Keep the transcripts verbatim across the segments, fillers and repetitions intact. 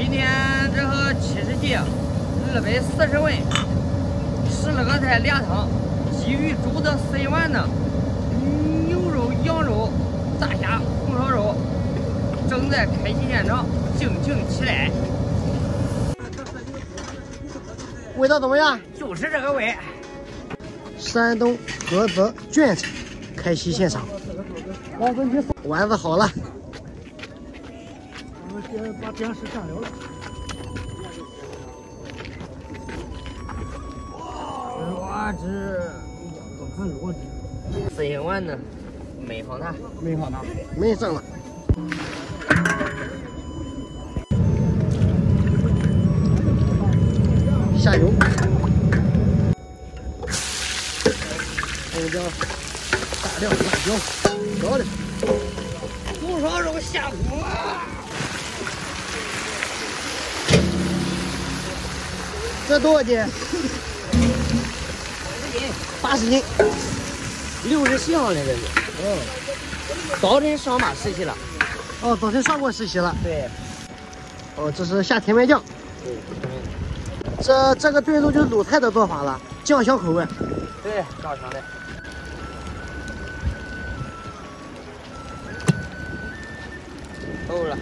今天这个七十斤，二百四十位，十二个菜俩汤，鲫鱼煮的四一碗呢，牛肉、羊肉、大虾、红烧肉，正在开席现场，敬请期待。 味道怎么样？ 就是这个味。 山东菏泽卷菜开席现场，丸子好了。 我们先把电视占了了。 螺汁， 我看螺汁。 四一碗呢，没放它， 没放它， 没剩了。下油，红椒、大料、辣椒，漂亮。 红烧肉下锅。 这多少斤？八十斤。 六十七号那个是。 哦。 早晨上马实习了。 哦，早晨上过实习了。 对。 哦，这是下甜面酱。 对。 这这个炖肉就是鲁菜的做法了，酱香口味。 对，照常的。够了。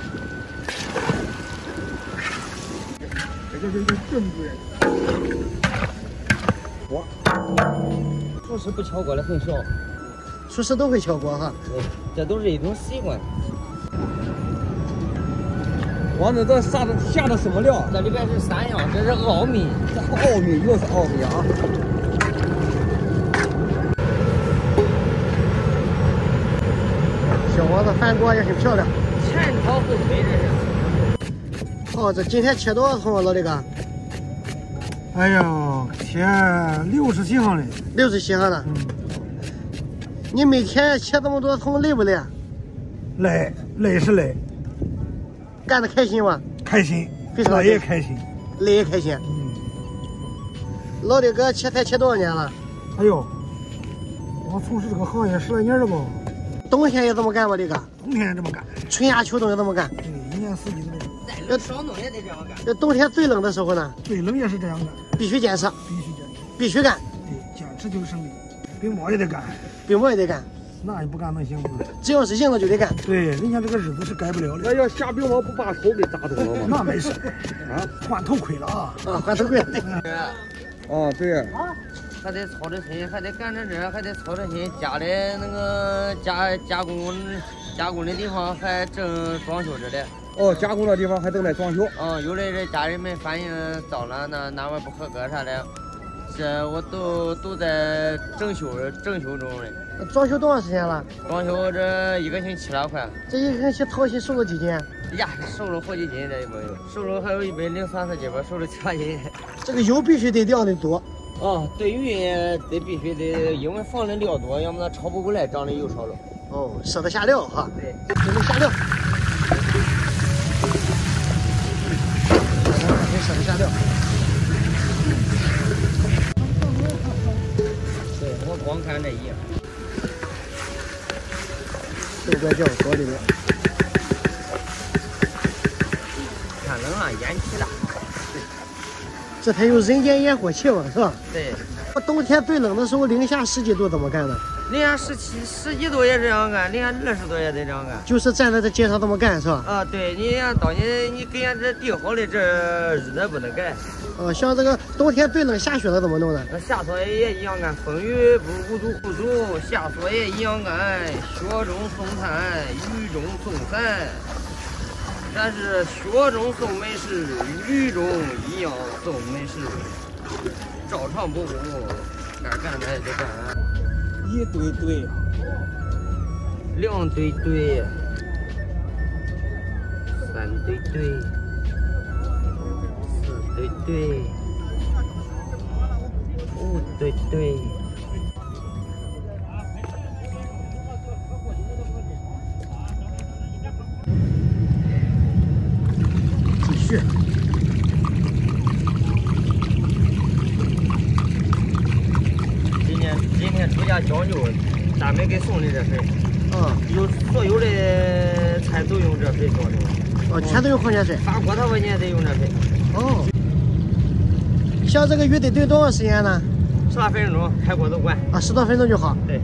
这个就是正规。 锅。厨师不敲锅的很少。 厨师都会敲锅哈。 对，这都是一种习惯。 王子，这下的下的什么料？ 这里边是山药，这是奥米， 这奥米又是奥米啊！ 小王子翻锅也很漂亮， 前炒后推这是。 哦，这今天切多少葱啊，老李哥？ 哎呀，切六十七行的， 六十七行的。 嗯。 你每天切这么多葱累不累？ 累，累是累。 干得开心吗？ 开心， 非常累也开心， 累也开心。 嗯。 老李哥切菜切多少年了？ 哎呦，我从事这个行业十来年了吧。 冬天也这么干吗？李哥？ 冬天也这么干， 春夏秋冬也这么干。 对，一年四季都这样。 再冷少弄也得这样干。 这冬天最冷的时候呢？ 最冷也是这样干。 必须坚持。 必须坚持。 必须干。 对，坚持就是胜利。冰雹也得干。 冰雹也得干。 那也不干能行不？ 只要是硬了就得干。 对，人家这个日子是改不了的。 那要下冰雹不把头给砸断了吗？ 那没事，啊，换头盔了啊！ 啊，换头盔了。 啊，对。 啊，还得操着心，还得干着这，还得操着心。家里那个加加工加工的地方还正装修着嘞。 哦，加工的地方还正在装修。 哦，有的这家人们反映糟了，那哪块不合格啥的。这我都都在整修整修中嘞。 装修多长时间了？ 装修这一个星期了快。 这一个星期操心瘦了几斤？ 呀，瘦了好几斤这一波有，瘦了还有一百零三四斤吧，瘦了七八斤。 这个油必须得晾的多。 哦，对鱼得必须得，因为放的料多，要么它炒不过来，长的油少了。 哦，舍得下料哈。 对， 准备下料。没舍得下料。 我光看这一样。 豆瓣酱锅里面。 天冷了，烟气大。 这才有人间烟火气嘛，是吧？ 对。 冬天最冷的时候，零下十几度怎么干呢？ 零下十七、十几度也这样干，零下二十度也得这样干。 就是站在这街上这么干，是吧？ 啊，对，你要当你你给人这定好的这日子不能改。 哦，像这个冬天最冷下雪了怎么弄呢？ 那下作业也一样干，风雨不足不足，下作业一样干，雪中送炭，雨中送伞。但是雪中送美食，雨中一样送美食，照常不误，该干的得干。 一堆堆， 两堆堆，三堆堆，四堆堆，五堆堆。 继续。 今天今天出家讲究，咱们给送的这水， 嗯， 有所有的菜都用这水做的。 哦，全都用矿泉水。 发锅头我你也得用这水。 哦。像这个鱼得炖多长时间呢？ 十来分钟，开锅就关。 啊，十多分钟就好。 对。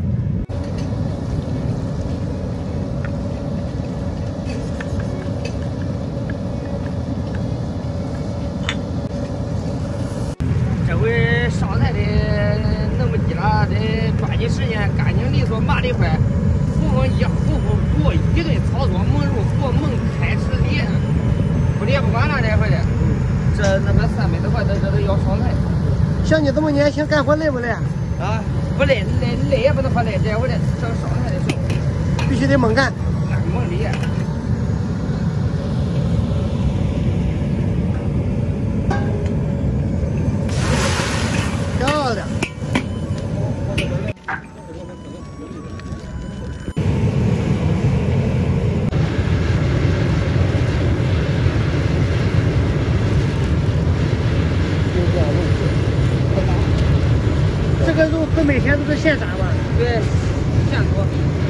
这回上菜的那么急了，得抓紧时间，干净利索，麻利快，糊弄一糊糊过一顿操作，猛入活猛开吃裂，不裂不管了这回的。这那个三百多块，这这都要上菜。 像你这么年轻，干活累不累？ 啊，不累，累累也不能说累，这回的上上菜的时候必须得猛干， 猛力。 漂亮。这个肉是每天都是现杀吧？ 对，现做。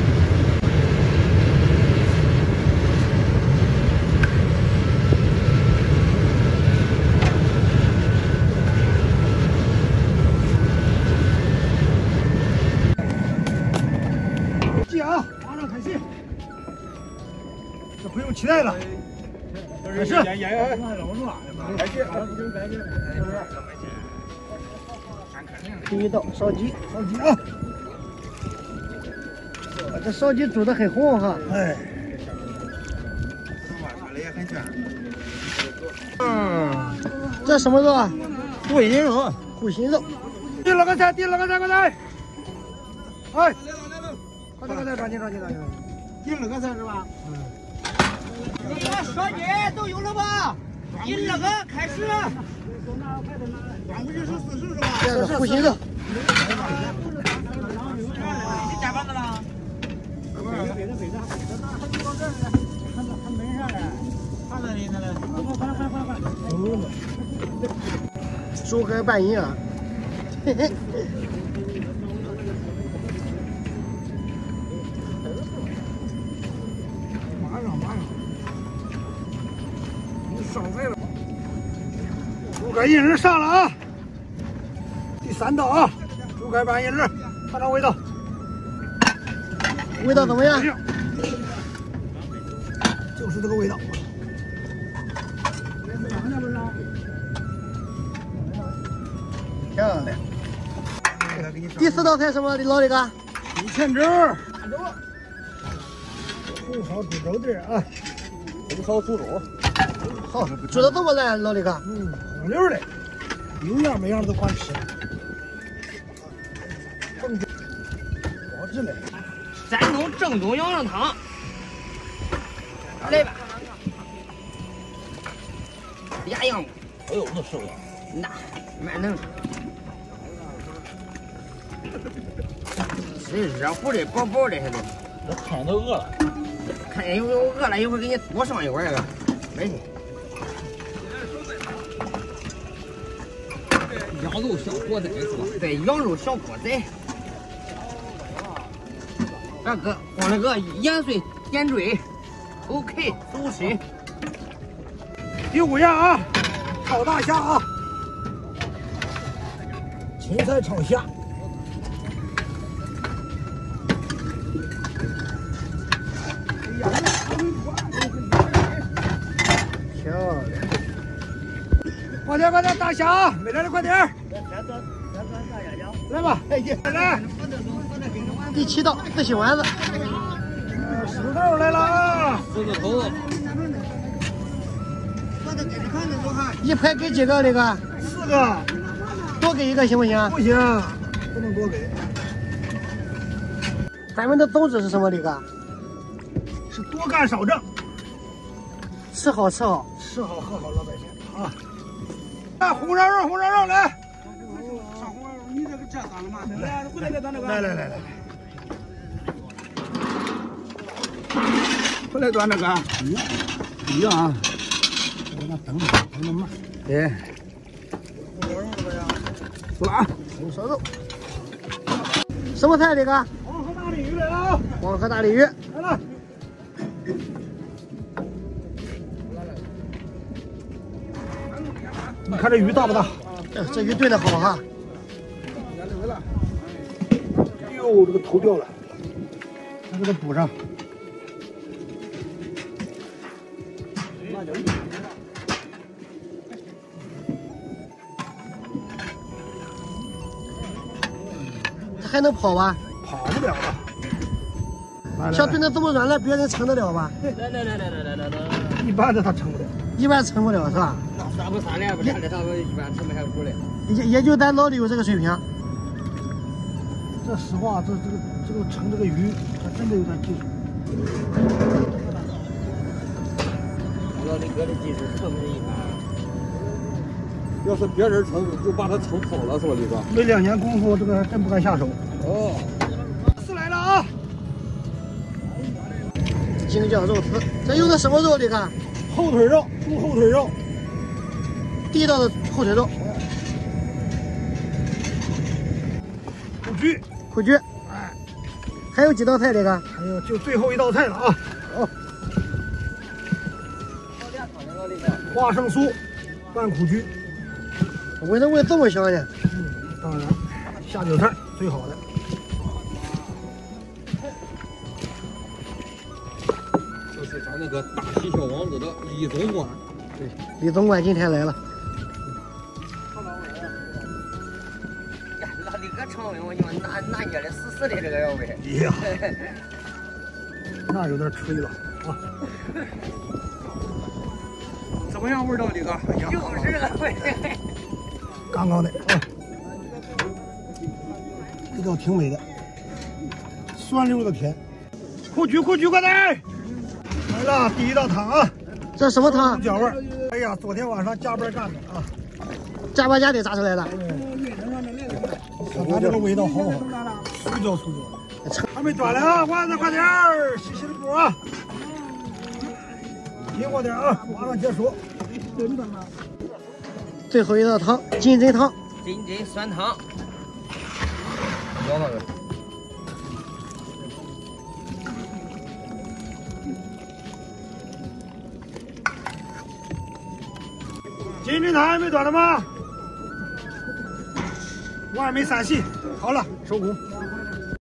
记啊，马上开戏，这不用期待了。开始。演演员，开戏。 第一道烧鸡， 烧鸡啊！ 这烧鸡煮的很红哈。 哎。 嗯，这什么肉啊？ 护心肉。 护心肉。 第二个菜，第二个菜，快来！哎，快点快点，抓紧抓紧抓紧！第二个菜是吧？嗯。 烧鸡都有了吧？第二个开始。 端回去是四十是吧？ 这是护心肉。 你加班的了？ 猪肝拌银耳。嘿嘿。 马上马上，你上菜了。猪肝银耳上了啊！第三道啊，猪肝拌银耳，尝尝味道。 味道怎么样？ 就是这个味道。 漂亮。第四道菜什么？老李哥？ 猪前肘，红烧猪肘子啊， 红烧猪肘。 好，煮的这么烂，老李哥？ 嗯，红溜的，有样没样都管吃。正宗，保质嘞。 山东正宗羊肉汤，来吧。鸭样， 哎呦，那瘦了。 那蛮能。是热乎的，饱饱的还得。 这看都饿了。 看见有有饿了，一会儿给你多上一碗这个，没事。羊肉小锅仔是吧？对，羊肉小锅仔。这个光那个盐水点缀 ，OK， 走身。 第五样啊，炒大虾啊，芹菜炒虾。 漂亮！ 快点快点，大虾啊，没来的快点儿。来吧，来来。 第七道自喜丸子。 石头来了啊！ 狮子头。 一排给几个？那个？ 四个。 多给一个行不行？ 不行，不能多给。 咱们的宗旨是什么？李哥？ 是多干少挣， 吃好吃好， 吃好喝好，老百姓啊！啊，红烧肉，红烧肉来！上红烧肉，你这个这干了嘛？来，回来再端这个。来来来来。回来端这个。嗯，一样啊。我那等着，等着慢。对。红烧肉怎么样？出来啊！ 红烧肉。什么菜，李哥？ 黄河大鲤鱼来了啊！ 黄河大鲤鱼。 来了。 你看这鱼大不大？ 这这鱼炖的好哈。 哎呦，这个头掉了，咱给它补上。 它还能跑吧？ 跑不了了。 像炖的这么软了，别人撑得了吧？ 来来来来来来来来， 一般的他撑不了， 一般撑不了是吧？ 那三不三两不两的，他们一般撑不下锅来。 也也就咱老李有这个水平。 这实话，这这个这个盛这个鱼，还真的有点技术。 老李哥的技术特别一般。 要是别人盛，就把它盛跑了，是吧，李哥？ 没两年功夫，这个还真不敢下手。 哦， 是来了啊！ 京酱肉丝，这用的什么肉？你看， 后腿肉，猪后腿肉， 地道的后腿肉， 虎蛆， 虎蛆。 哎， 还有几道菜？你看， 还有就最后一道菜了啊！ 哦， 花生酥拌虎蛆， 闻着味这么香呢。 嗯，当然，下酒菜最好的。 就是咱那个大西小王子的李总管。 对，李总管今天来了。 呀，老李哥成名，我就拿拿捏的死死的这个要呗。 呀，那有点吹了啊！怎么样，味道，李哥？哎呀， 就是这个味。 刚刚的啊，味道挺美的，酸溜的甜。库局库局，快点！来了，第一道汤啊！ 这什么汤？ 猪脚味儿。哎呀，昨天晚上加班干的啊， 加班加点炸出来的。 看它这个味道好不好？酥焦酥焦。还没端来啊，丸子快点儿，细细的锅啊！紧活点啊，马上结束。 最后一道汤，金针汤。 金针酸汤。咬那个。 金针汤还没端了吗？碗没散细，好了，收工。